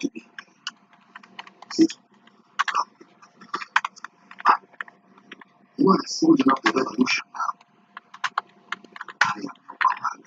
See, you are a soldier of the revolution now. I am your commander.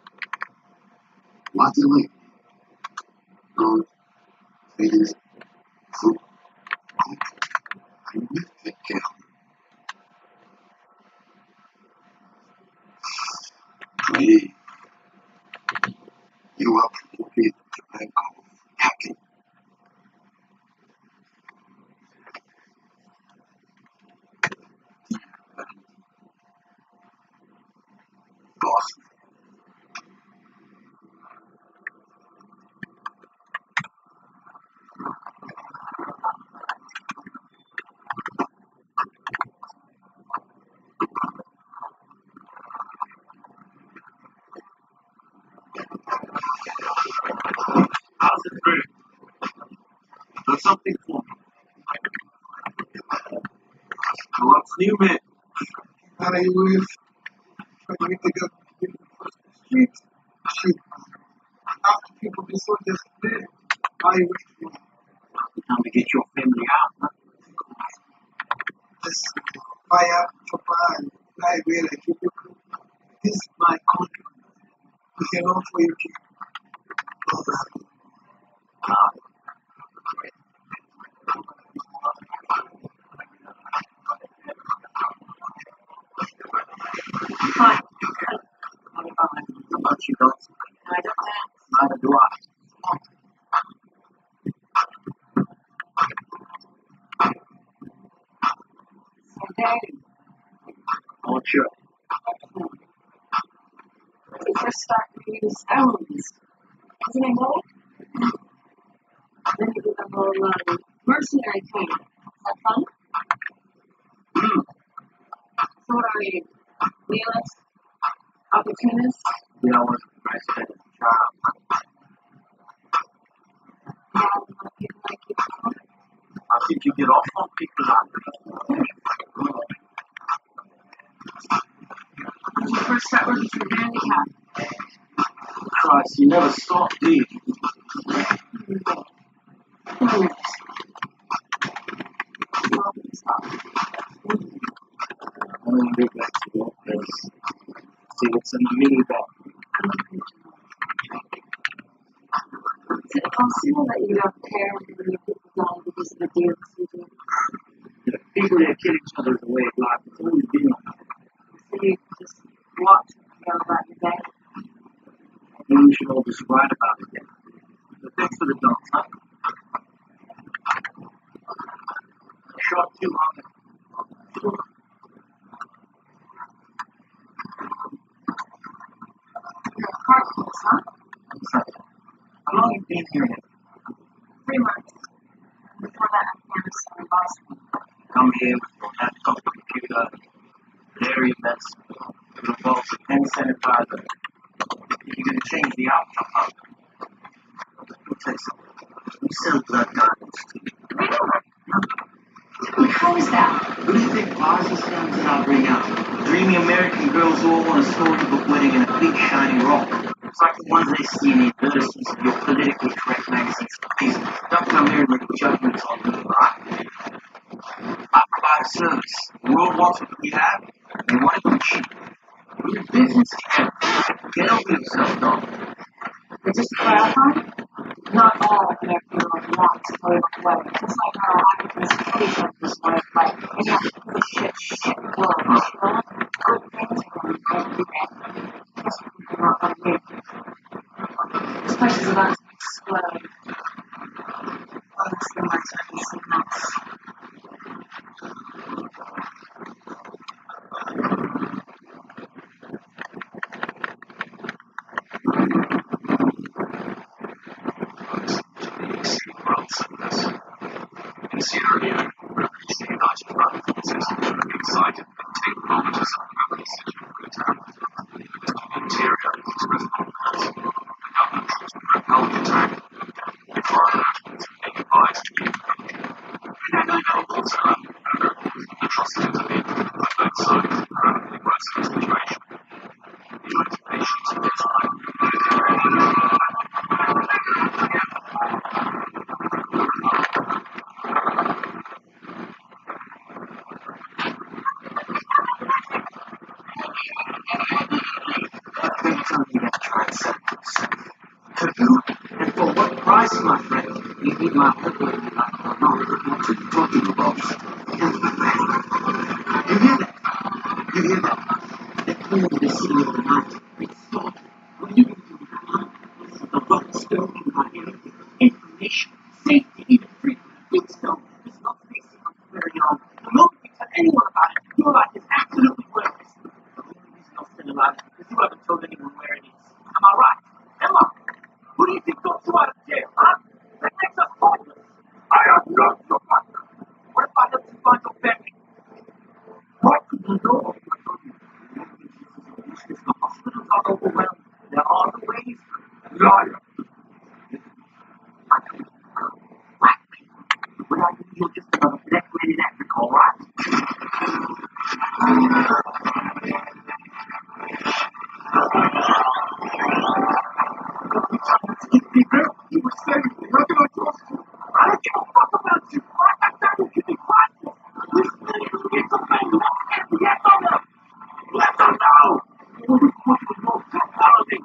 What do you Good, feed, food, cook, and we take care of you. Pray. You are promoted to rank of captain. Boss. How's it going? Got something for me. What's new, man? How are you with? Trying to get the street. Shit. After people be so desperate, I wish you. Time to get your family out, man. Just fire, chopper, and fly away like you do. This is my country. You can run for your kid. Hi. How about you, don't? I don't know. Neither do I. So, Daddy. Oh, sure. When you first start to use stones, isn't it good? Then you do the whole mercenary thing. Is that fun? So what are you? Realist? Opportunist? Yeah, I was a nice child. Yeah, people like you. I think you get off on people like that. When you first start working for the handicap? Christ, you never stop, do you? I'm going to get back to your place. See what's in the minivan. Is it possible that you don't care when you people die because of the deals you do? The people that kill each other is a way of life. It's always been like that. So you just watch and go about your day? I think we should all just write about it then. But thanks for the dogs, huh? Shot too long. You're a carpenter, huh? How long have you been here now? 3 months. Before that, Afghanistan and Boston. Come here with your laptop, computer, very messy. It involves a pen sanitizer. You're going to change the outcome, huh? Let me tell you something. We sell blood diamonds too. Really? How is that? What do you think Oz is going to bring out? Dreamy American girls who all want a storybook wedding in a big shiny rock. It's like the ones they see in the advertisements of your politically correct magazines. Please, don't come here and make judgments on me, right? I provide a service. The world wants what we have, and they want it cheap. We're in business together. Get over yourself, dog. But just to clarify, not all American girls want to go away. Just like how Africans hate them this way of life. And you have to put shit words, you know? Good things for them every day. That's what people want from you. This place is about to explode. Honestly, my turkey is so nice. In Syria, refugees in the United Provinces are excited and take kilometers of purpose to attack. Interior is expressed confidence. The government troops will repel the attack. The foreign nationals are being advised to leave the country. Many locals are under the atrocities of it on both sides of the rapidly worsening situation. The United Nations is desperate. You need my football, like, no, what are you talking about? You hear that? You hear that? They're calling the city of the night. It's not. What are you going to do with that, huh? This is the box talking about everything. Information, safety, even freedom. It's not. It's not facing up very long. The moment you tell anyone about it, your life is absolutely worthless. The only reason you're still alive is because you haven't told anyone where it is. Am I right? Emma, who do you think got you out of jail, huh? That makes us hopeless. I am not your partner. What if I help you find your family? What could you know? The hospitals are overwhelmed. There are the ways. Liar. I can black people. Without you, you're just another black-rated Africa, all right? You were saying, you're not going to trust you. I don't give a fuck about you. I thought you could be quiet. Listen, it's a thing. Yes or no? Yes or no? What was your technology?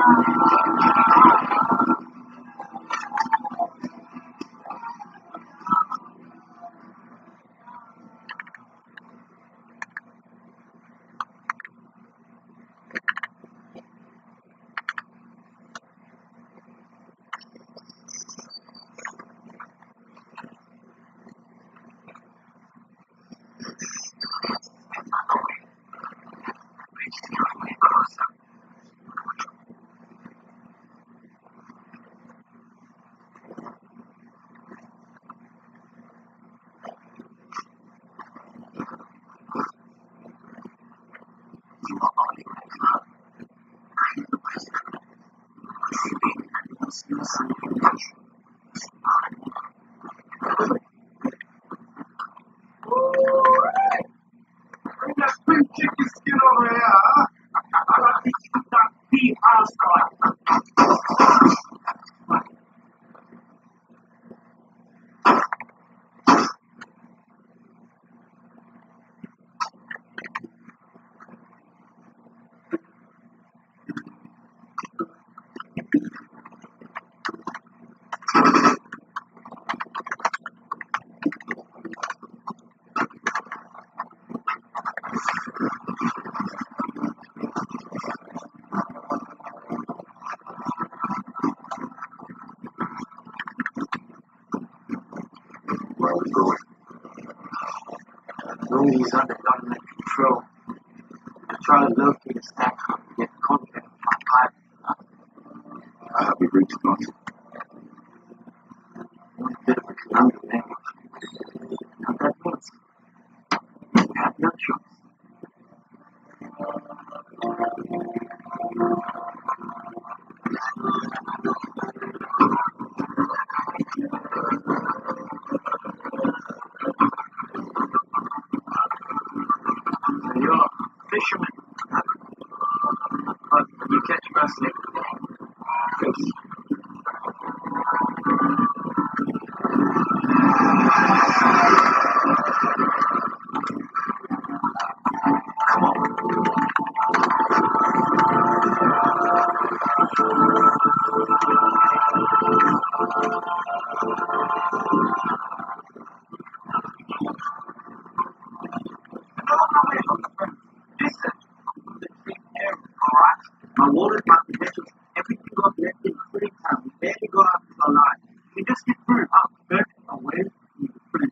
Bring that spring chicken skin over here, huh? I like to eat that beef outside. Where are we going? Louis under government control. I try to locate a stack up and get contact with my pilot. Have we reached nothing? One bit of a conundrum there. Not that once. We have no choice. So you're a fisherman, but you catch bass every day. Yes. Come on. Listen, the tree air, alright? My water, my credentials, everything got left in free time. We barely got out of our life. We just get through up, perfect, away from the prince.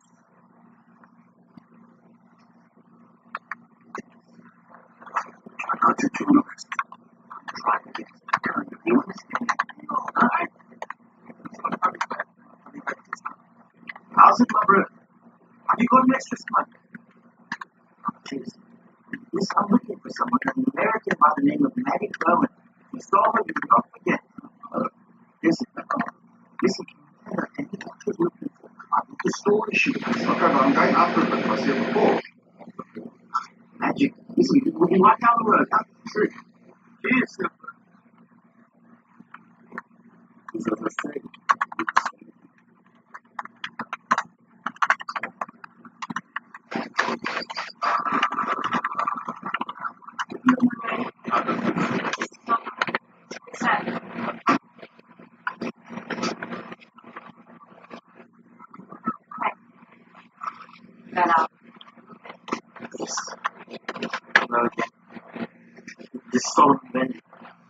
Try not to too much. Try to get to the current. You understand? Alright? How's it, my brother? Have you got an extra smoke? Jeez. Yes, I'm looking for someone, an American by the name of Matty Bowen. He saw her, you will not forget. Listen, listen, and he got you looking for the story shoot. Okay, but I'm going after it because I said before. Magic. Listen, we'll be right down the road. That's the truth. Cheers, sir. As I say, Yes. Well, again. This solemn venue.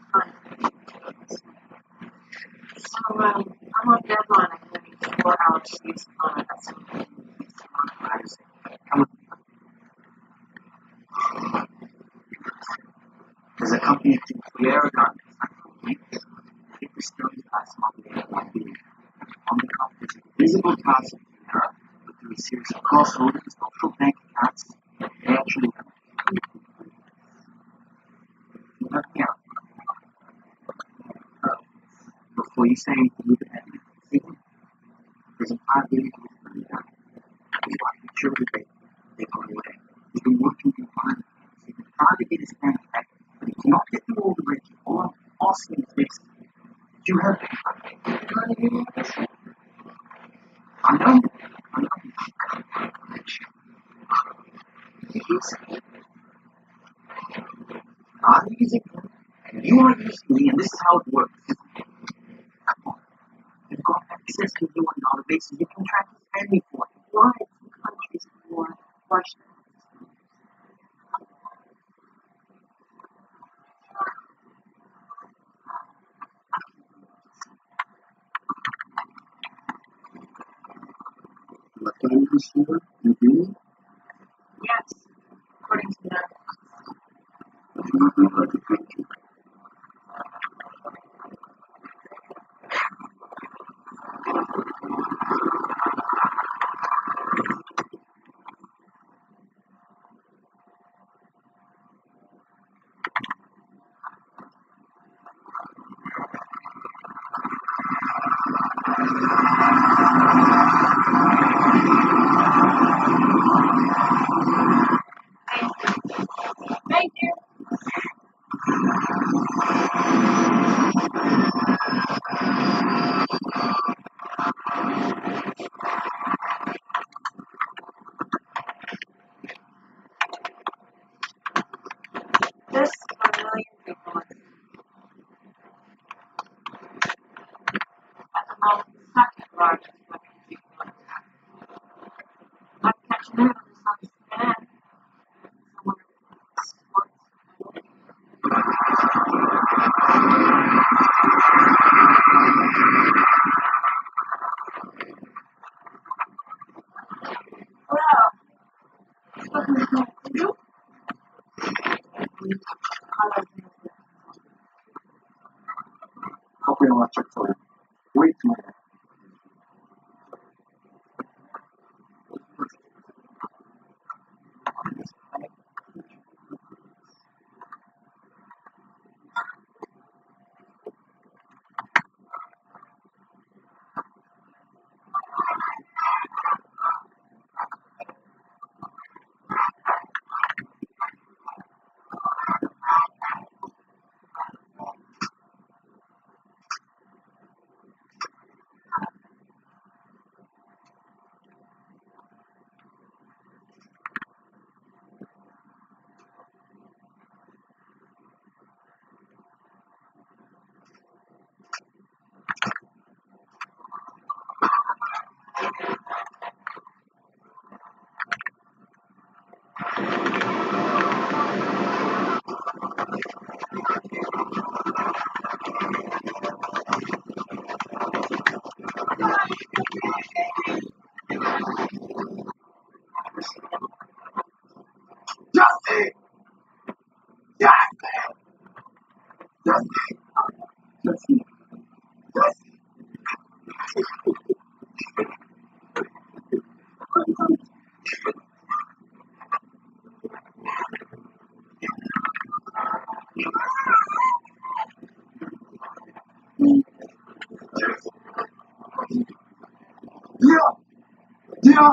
So, I'm on deadline. I'm going to be 4 hours to use the phone. I got some Guys, come with me. There's a company in Sierra Gardens. I think the stories last month might be on the company's visible task in Sierra through a series of crossroads, offshore bank accounts. They actually help me out. Before you say anything, you can have it. There's a 5 billion money down. He's like the children they go away. He's been working in finance. He's been trying to get his family back, but he cannot get through all the rich. All I'm asking is this. Do you have I know. He's I'm using him, and you are using me, and this is how it works. You've got access to your databases. You can track spending for it. Why two countries for Russia? La time this year, you agree? Yes, according to that. I do not know how to country. Thank you. This is a million people. At the moment, the second largest refugee camp. I'm catching up with some CNN. Someone well, what can I do? Copy on that check for you. Wait a minute. Justin! Justin! Justin! Justin! Justin! Yeah! Yeah!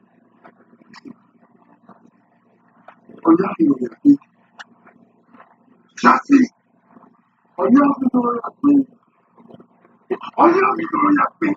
Oh, yeah, Justin! Oh, yeah, oh, yeah,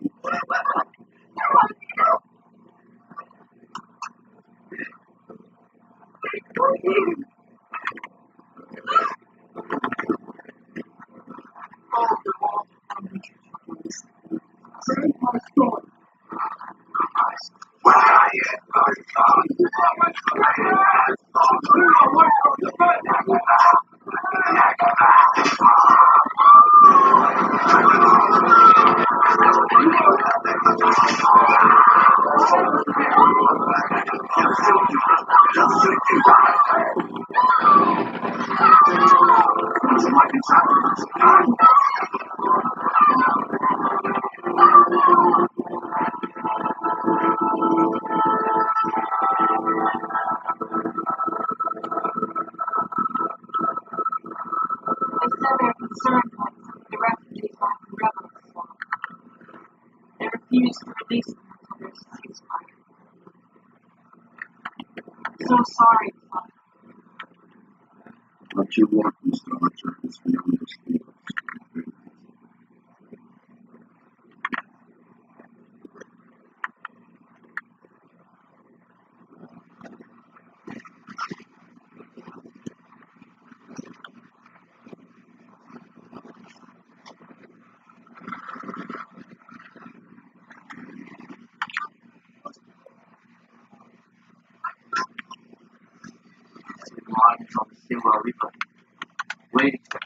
wagons on the Silver River, waiting for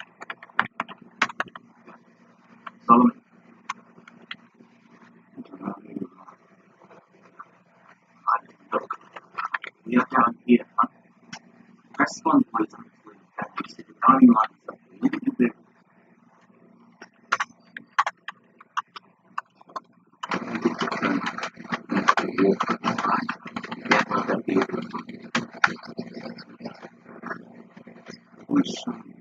Solomon. Look, we are down here, huh? Press one wait until that we see the dining lines of the little bit. Which